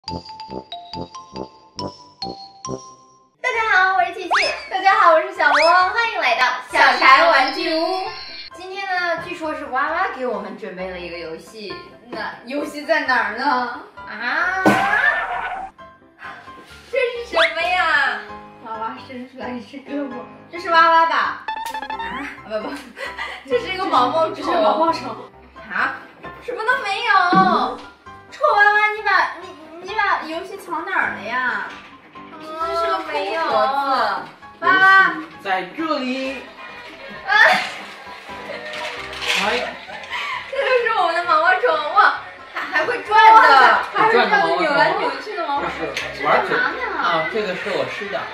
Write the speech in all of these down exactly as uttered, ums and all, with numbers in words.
大家好，我是琪琪。大家好，我是小魔王，欢迎来到小柴玩具屋。今天呢，据说是娃娃给我们准备了一个游戏。那游戏在哪儿呢？啊？这是什么呀？娃娃伸出来一只胳膊，这是娃娃吧？啊，不不，这是一个毛毛虫。这是毛毛虫。啊？什么都没有。臭娃娃，你把你你把游戏藏哪儿了呀？这是个没有。娃娃在这里。 啊！ 哎， 这就是我们的毛毛虫哇，还还会转的，还会这样扭来扭去的毛毛虫。 这是玩啥呢？ 啊，这个是我吃的。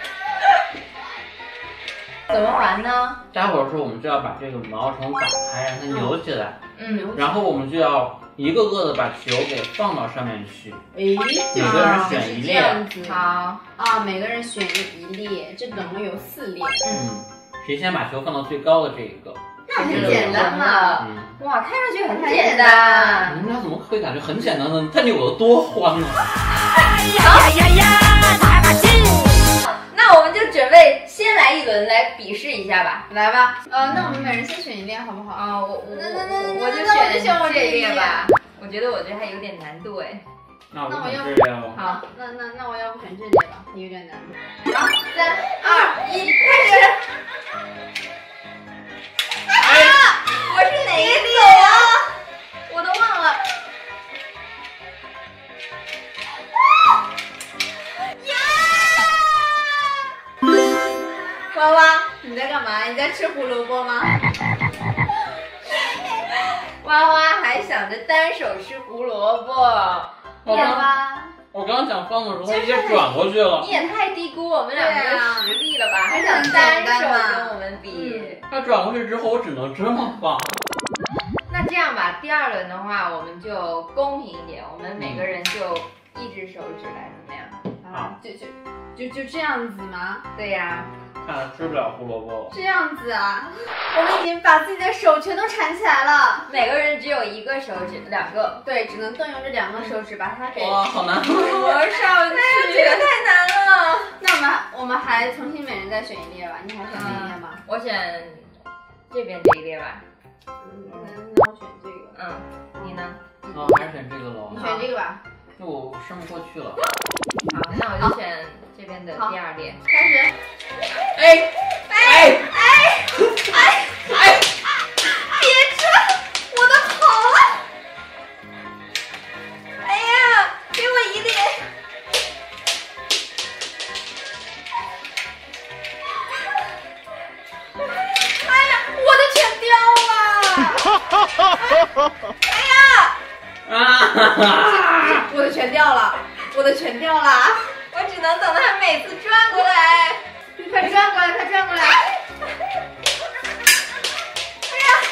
怎么玩呢？ 待会儿说我们就要把这个毛毛虫打开，让它扭起来。 嗯。 然后我们就要一个个的把球给放到上面去。 诶， 每个人选一列。 好啊，每个人选一列，这总共有四列。 嗯，谁先把球放到最高的这一个？ 那很简单嘛。 嗯。 哇，看上去很简单。 你们俩怎么会感觉很简单呢？它扭得多欢啊！ 哎呀呀呀！打把劲！那我们就准备先来一轮来比试一下吧，来吧。 呃，那我们每人先选一列好不好？ 啊，我我那那那我就选我这一列吧。我觉得我这还有点难度哎。 那我就选这列了。 好，那那那我要不选这列吧，有点难度。 好，三二一，开始。哎呀，我是哪一列啊？我都忘了。 娃娃，你在干嘛？你在吃胡萝卜吗？ 娃娃还想着单手吃胡萝卜。 我刚娃， 我刚想放的时候，它直接转过去了。 你也太低估我们两个的实力了吧？还想单手跟我们比。 它转过去之后，我只能这么放。 那这样吧，第二轮的话，我们就公平一点，我们每个人就一只手指来，怎么样？ 啊，就就就就这样子吗？ 对呀。 看来吃不了胡萝卜了。 这样子啊，我们已经把自己的手全都缠起来了。 每个人只有一个手指，两个。 对，只能动用这两个手指把它给哇，好难！ 磨上去。哎呀，这个太难了。 那我们我们还重新每人再选一列吧，你还选哪一列吗？ 我选这边这一列吧。 嗯，那我选这个。 嗯，你呢？ 哦，还是选这个喽。 你选这个吧。 就我伸不过去了。 好，那我就选这边的第二列。 开始。 哎哎哎哎哎！别转，我的跑了！哎呀，给我一列。哎呀，我的全掉了！哎呀！ 啊！ 我的全掉了，我的全掉了。 我只能等他每次转过来。 快转过来，快转过来！ 哎呀！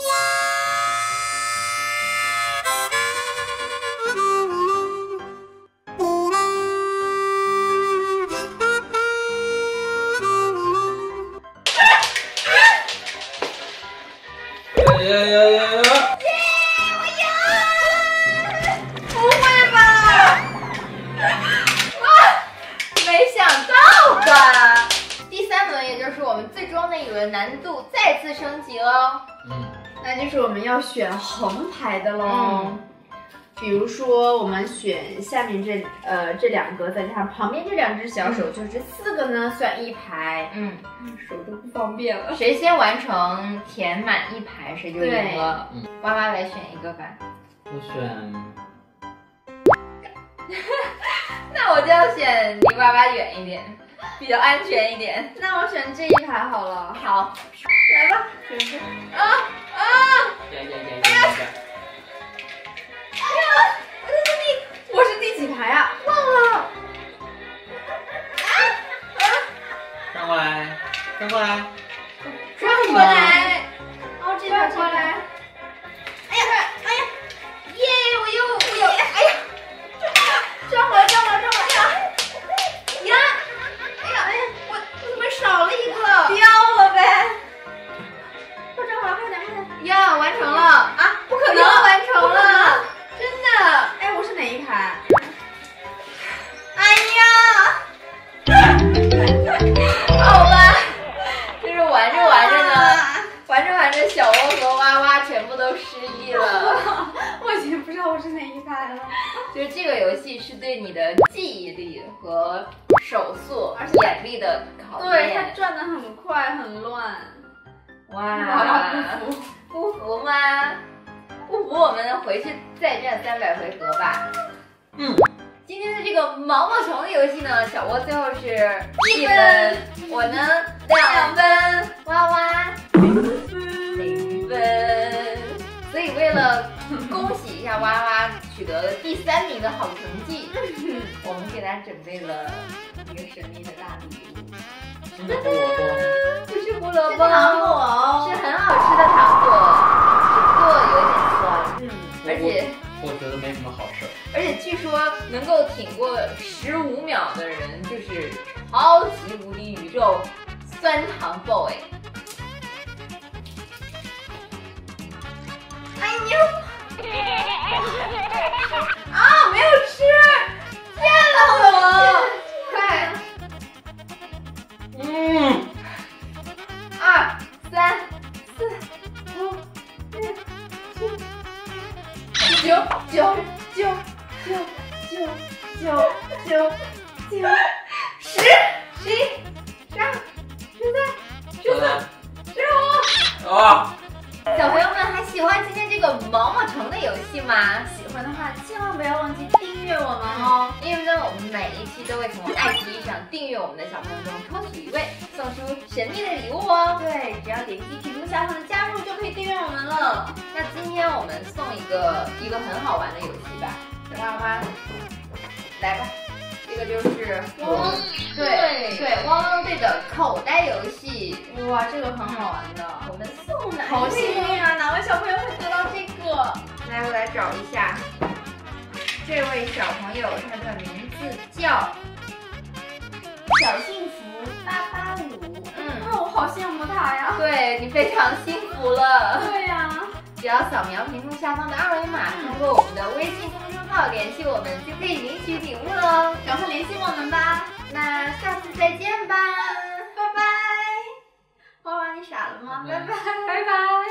呀呀呀呀！ 耶！我赢！不会吧？啊！没想到吧？第三轮，也就是我们最终那一轮，难度再次升级喽。 嗯， 那就是我们要选横排的喽。 嗯， 比如说，我们选下面这呃这两个，再加上旁边这两只小手，就这四个呢算一排。 嗯， 手都不方便了。 谁先完成填满一排，谁就赢了。嗯，娃娃来选一个吧。 我选。 那我就要选离娃娃远一点，比较安全一点。 那我选这一排好了。 好， 来吧，选这。 啊啊！ 呀呀呀呀呀！ 哎呀，我在这里， 我是第几排啊？忘了。 啊啊！ 转过来，转过来， 转过来， 哦，这边过来。 哎呀哎呀，耶！我又我又哎呀！ 转过来，转过来，转过来！ 呀！哎呀哎呀，我我怎么少了一个？ 掉了呗！快转过来，快点，快点！ 呀，完成了啊！不可能完成了，真的！ 哎，我是哪一排？ 个游戏是对你的记忆力和手速、 而且眼力的考验。 对，它转的很快，很乱。 哇，不服不服吗？不服，我们回去再战三百回合吧。 嗯。 今天的这个毛毛虫的游戏呢，小窝最后是一分，我呢两分，哇哇零分。所以为了恭喜一下哇哇取得了第三名的好成绩，我们给他准备了一个神秘的大礼物。 真的胡萝卜？ 不是胡萝卜， 是糖果， 是很好吃的糖果，只不过有点酸，嗯，而且。 我觉得没什么好事。 而且据说能够挺过十五秒的人，就是超级无敌宇宙酸糖 boy。哎你啊，没有吃，骗了我！快， 嗯， 二三四五六七。九九九九九九九九十十一十二十三十四十五啊！ 小朋友们还喜欢今天这个毛毛虫的游戏吗？ 喜欢的话千万不要忘记订阅我们哦， 因为呢，我们每一期都会从爱奇艺上订阅我们的小朋友中抽取一位，送出神秘的礼物哦。 对，只要点击屏幕下方的加入就可以订阅我们了。 那今天我们送一个一个很好玩的游戏吧，哇哇，来吧，这个就是汪对对汪汪队的口袋游戏。 哇，这个很好玩的， 我们送哪？ 好幸运啊！哪位小朋友会得到这个？ 来，我来找一下，这位小朋友他的名字叫小幸福八八五。 嗯， 啊，我好羡慕他呀。 对你非常幸福了。 对呀、啊。 只要扫描屏幕下方的二维码，通过我们的微信公众号联系我们，就可以领取礼物喽！ 赶快联系我们吧！ 那下次再见吧， 拜拜！花花，你傻了吗？ 拜拜拜拜拜。